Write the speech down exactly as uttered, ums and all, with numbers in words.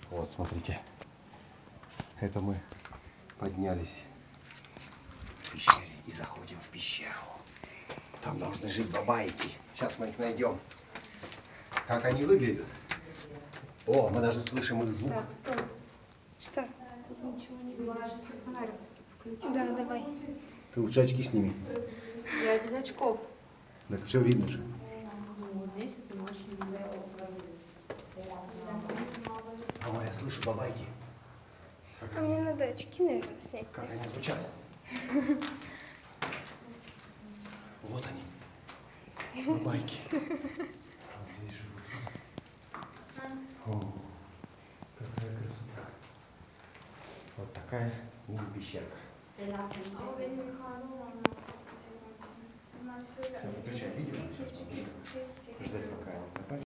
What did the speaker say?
Вот, смотрите. Это мы поднялись в пещере и заходим в пещеру. Там должны жить бабайки. Сейчас мы их найдем. Как они выглядят? О, мы даже слышим их звук. Так, стой. Что? Ничего не видишь. Фонарик включи. Да, давай. Ты лучше очки сними. Я без очков. Так все видно же. Вот здесь вот не очень видно. Мама, я слышу бабайки. Как А мне надо очки, наверное, снять. Как они звучат? Вот они. Бабайки. Вот здесь живут. О, какая красота. Вот такая мини-пещерка. Все, выключай видео. Сейчас будем ждать, пока они закончатся.